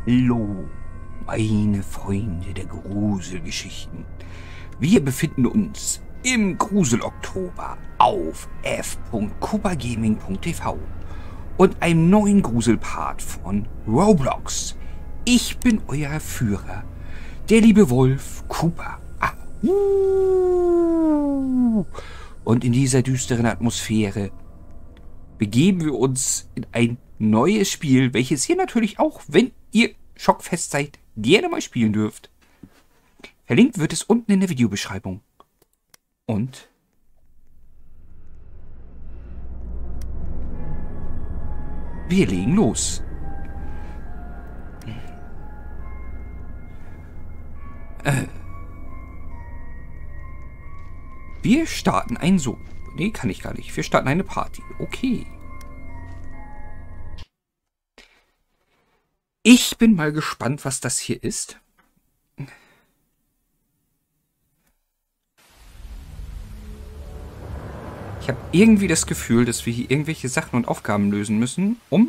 Hallo, meine Freunde der Gruselgeschichten. Wir befinden uns im Grusel-Oktober auf f.kupagaming.tv und einem neuen Gruselpart von Roblox. Ich bin euer Führer, der liebe Wolf Cooper. Und in dieser düsteren Atmosphäre begeben wir uns in ein neues Spiel, welches ihr natürlich auch, wenn ihr schockfest seid, gerne mal spielen dürft. Verlinkt wird es unten in der Videobeschreibung. Und wir legen los. Wir starten ein So. Nee, kann ich gar nicht. Wir starten eine Party. Okay. Ich bin mal gespannt, was das hier ist. Ich habe irgendwie das Gefühl, dass wir hier irgendwelche Sachen und Aufgaben lösen müssen, um...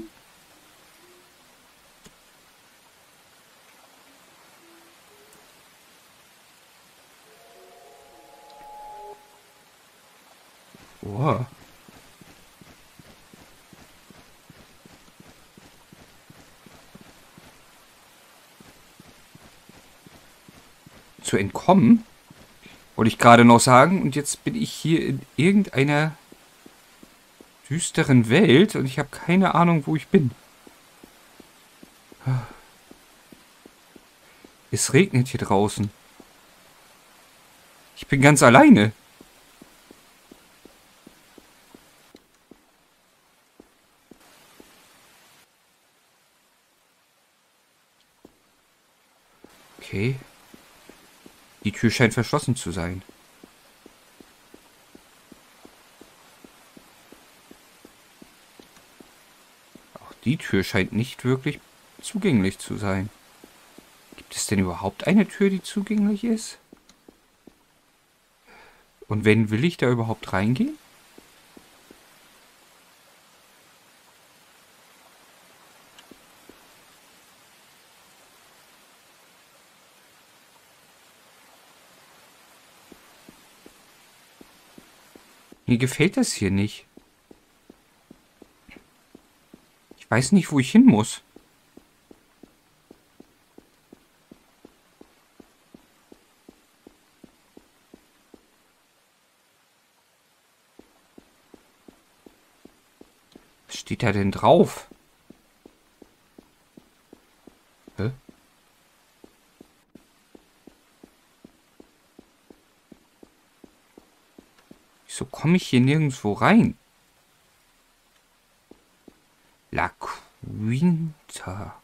Oh. Zu entkommen, wollte ich gerade noch sagen. Und jetzt bin ich hier in irgendeiner düsteren Welt und ich habe keine Ahnung, wo ich bin. Es regnet hier draußen. Ich bin ganz alleine. Okay. Die Tür scheint verschlossen zu sein. Auch die Tür scheint nicht wirklich zugänglich zu sein. Gibt es denn überhaupt eine Tür, die zugänglich ist? Und wenn, will ich da überhaupt reingehen? Mir gefällt das hier nicht. Ich weiß nicht, wo ich hin muss. Was steht da denn drauf? Hä? Wieso komme ich hier nirgendwo rein? La Quinta.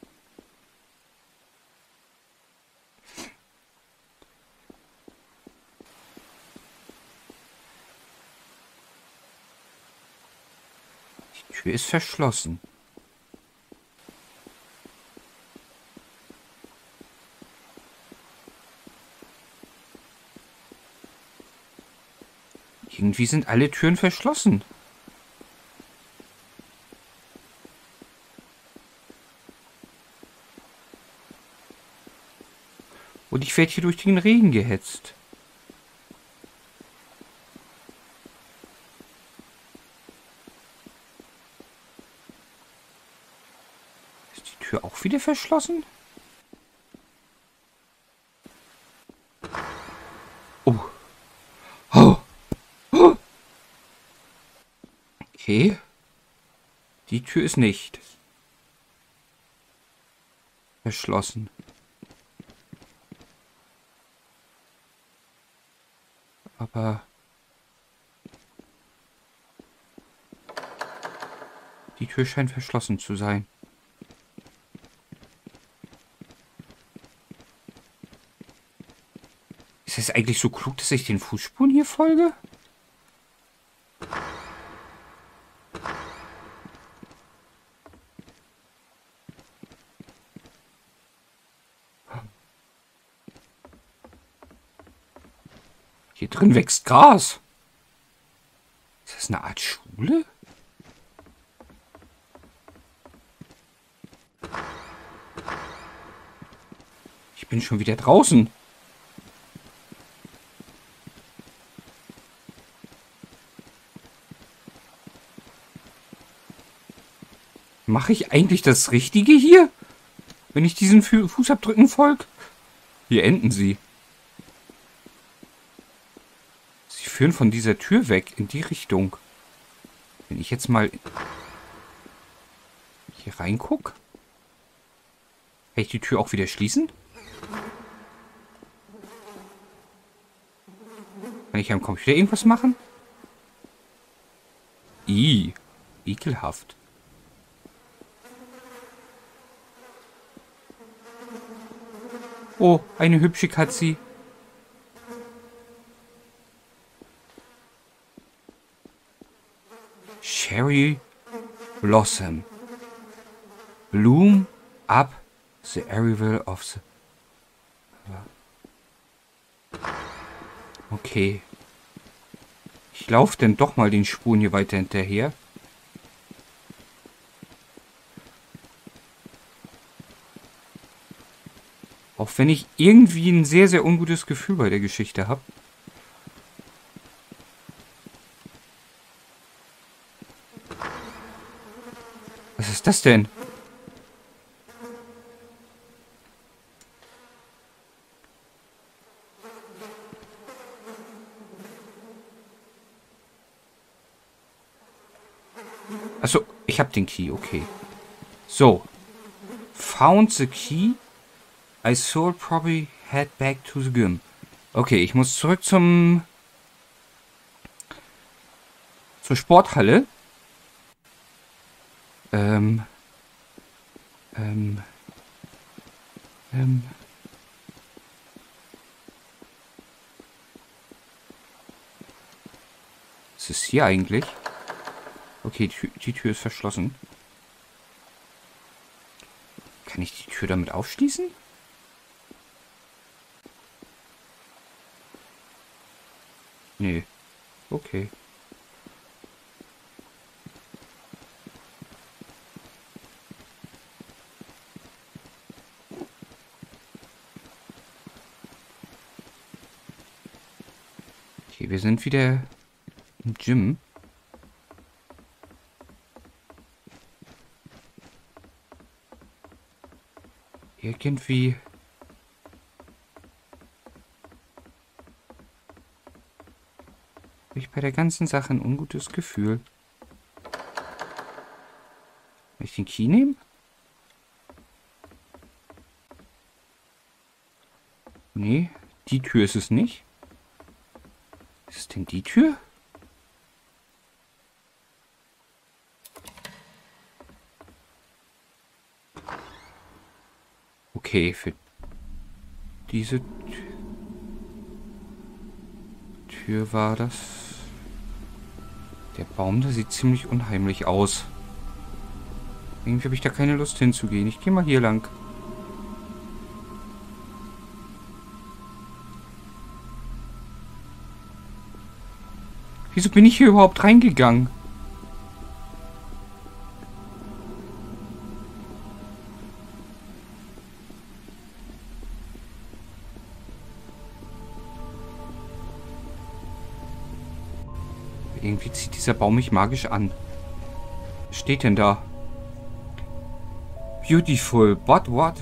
Die Tür ist verschlossen. Irgendwie sind alle Türen verschlossen. Und ich werde hier durch den Regen gehetzt. Ist die Tür auch wieder verschlossen? Oh. Oh. Oh. Okay. Die Tür ist nicht verschlossen. Aber die Tür scheint verschlossen zu sein. Ist es eigentlich so klug, dass ich den Fußspuren hier folge? Hier drin wächst Gras. Ist das eine Art Schule? Ich bin schon wieder draußen. Mache ich eigentlich das Richtige hier? Wenn ich diesen Fußabdrücken folge? Hier enden sie. Sie führen von dieser Tür weg in die Richtung. Wenn ich jetzt mal hier reingucke. Kann ich die Tür auch wieder schließen? Kann ich am Computer irgendwas machen? Ekelhaft. Oh, eine hübsche Katze. Cherry Blossom. Bloom up the arrival of the... Okay. Ich laufe denn doch mal den Spuren hier weiter hinterher. Auch wenn ich irgendwie ein sehr, sehr ungutes Gefühl bei der Geschichte habe. Was ist das denn? Achso, ich habe den Key, okay. So. Found the key. I should probably head back to the gym. Okay, ich muss zurück zur Sporthalle. Was ist hier eigentlich? Okay, die Tür ist verschlossen. Kann ich die Tür damit aufschließen? Nee. Okay. Okay, wir sind wieder im Gym. Irgendwie... habe ich bei der ganzen Sache ein ungutes Gefühl. Will ich den Key nehmen? Nee, die Tür ist es nicht. Ist es denn die Tür? Okay, für diese Tür war das. Der Baum, der sieht ziemlich unheimlich aus. Irgendwie habe ich da keine Lust hinzugehen. Ich gehe mal hier lang. Wieso bin ich hier überhaupt reingegangen? Irgendwie zieht dieser Baum mich magisch an. Was steht denn da? Beautiful, but what?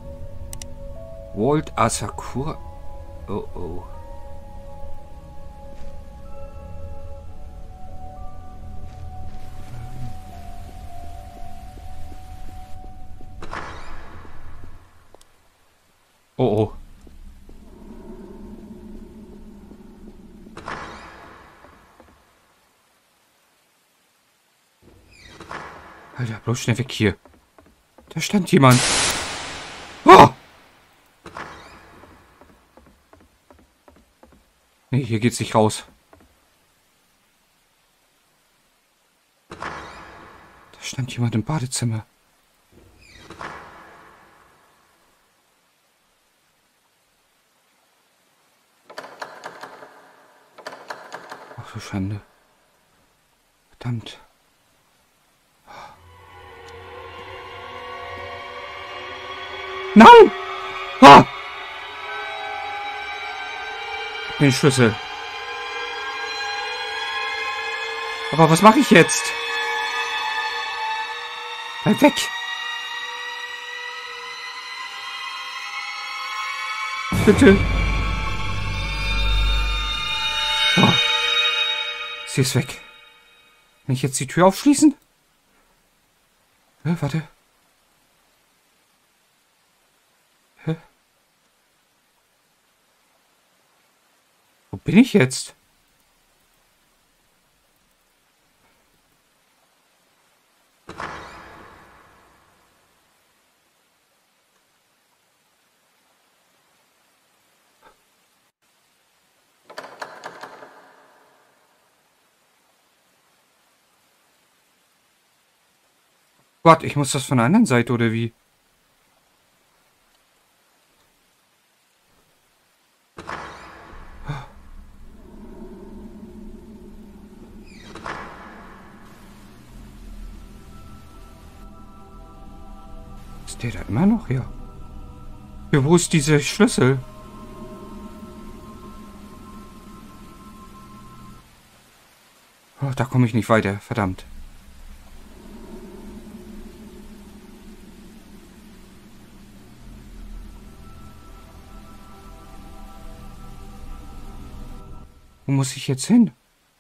Walt Asakura. Oh oh. Oh oh. Alter, bloß schnell weg hier. Da stand jemand. Oh! Nee, hier geht's nicht raus. Da stand jemand im Badezimmer. Ach du Schande. Verdammt. Nein! Ah! den Schlüssel. Aber was mache ich jetzt? Bleib weg! Bitte! Oh. Sie ist weg. Kann ich jetzt die Tür aufschließen? Warte. Hä? Wo bin ich jetzt? Gott, ich muss das von der anderen Seite, oder wie? Ist der da immer noch? Ja. Ja, wo ist dieser Schlüssel? Oh, da komme ich nicht weiter, verdammt. Wo muss ich jetzt hin?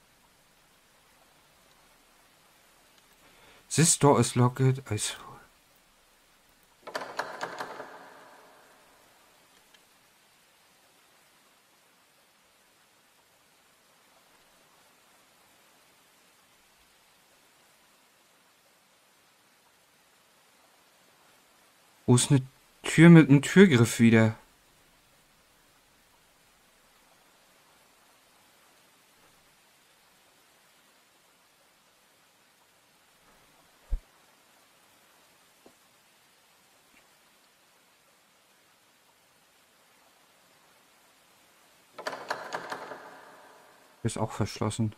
This door is locked. Wo ist eine Tür mit einem Türgriff wieder? Ist auch verschlossen.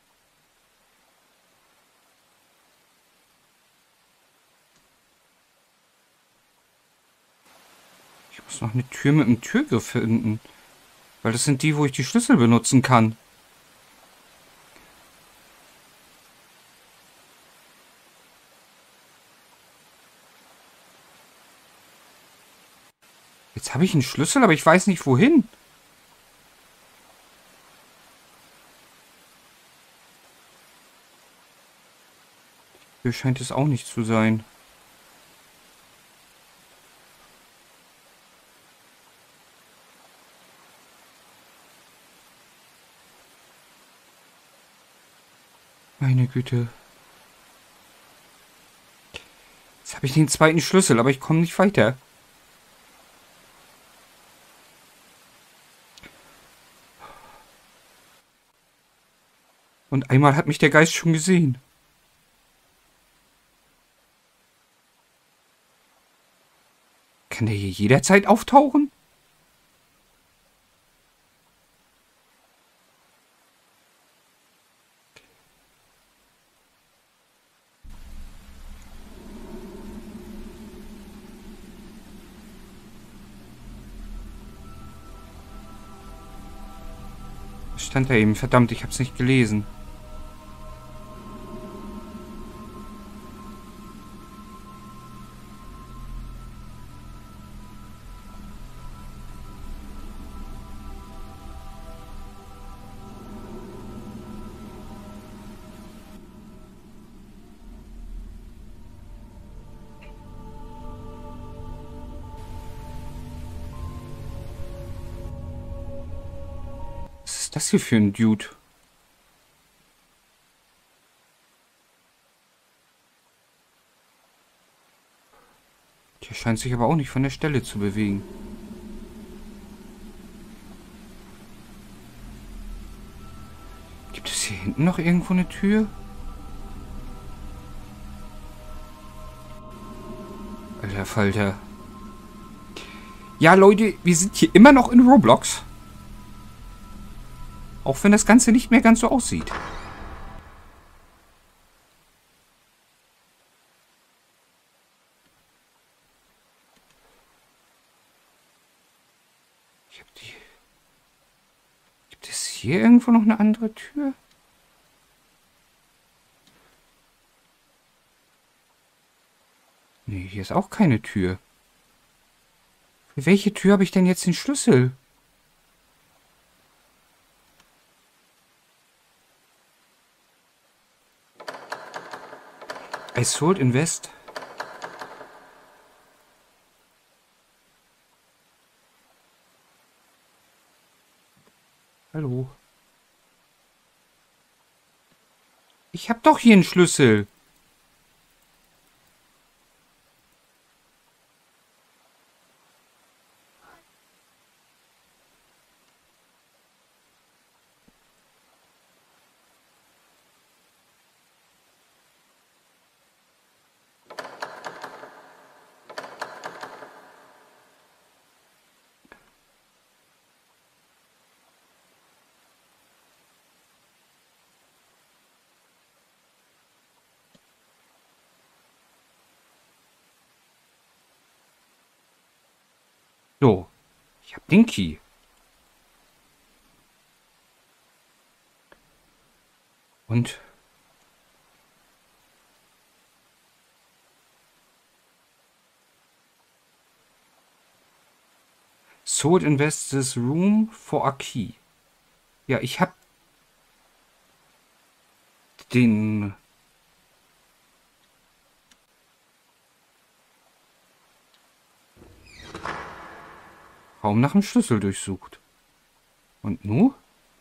Ich muss noch eine Tür mit einem Türgriff finden. Weil das sind die, wo ich die Schlüssel benutzen kann. Jetzt habe ich einen Schlüssel, aber ich weiß nicht wohin. Hier scheint es auch nicht zu sein. Meine Güte. Jetzt habe ich den zweiten Schlüssel, aber ich komme nicht weiter. Und einmal hat mich der Geist schon gesehen. Kann der hier jederzeit auftauchen? Was stand da eben? Verdammt, ich hab's nicht gelesen. Was ist das hier für ein Dude? Der scheint sich aber auch nicht von der Stelle zu bewegen. Gibt es hier hinten noch irgendwo eine Tür? Alter Falter. Ja, Leute, wir sind hier immer noch in Roblox. Auch wenn das Ganze nicht mehr ganz so aussieht. Ich habe die hier irgendwo noch eine andere Tür? Nee, hier ist auch keine Tür. Für welche Tür habe ich denn jetzt den Schlüssel? I sold invest. Hallo. Ich habe doch hier einen Schlüssel. So, ich habe den Key. Und sold invest this room for a key. Ja, ich habe den Raum nach dem Schlüssel durchsucht. Und nu?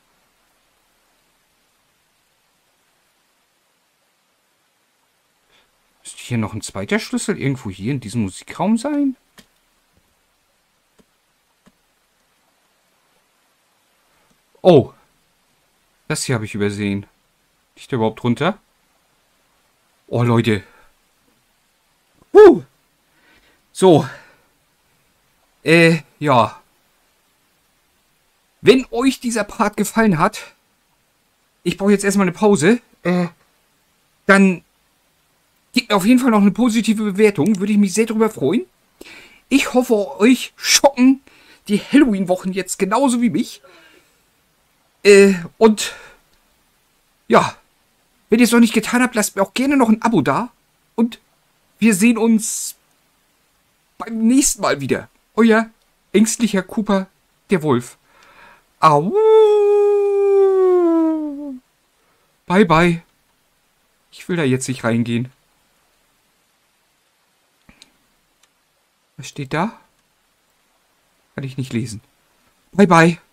Müsste hier noch ein zweiter Schlüssel irgendwo hier in diesem Musikraum sein? Oh. Das hier habe ich übersehen. Liegt der überhaupt runter? Oh, Leute. So. Ja. Wenn euch dieser Part gefallen hat, ich brauche jetzt erstmal eine Pause, dann gebt mir auf jeden Fall noch eine positive Bewertung. Würde ich mich sehr darüber freuen. Ich hoffe, euch schocken die Halloween-Wochen jetzt genauso wie mich. Und ja, wenn ihr es noch nicht getan habt, lasst mir auch gerne noch ein Abo da. Und wir sehen uns beim nächsten Mal wieder. Euer ängstlicher Cooper, der Wolf. Au. Bye, bye. Ich will da jetzt nicht reingehen. Was steht da? Kann ich nicht lesen. Bye, bye.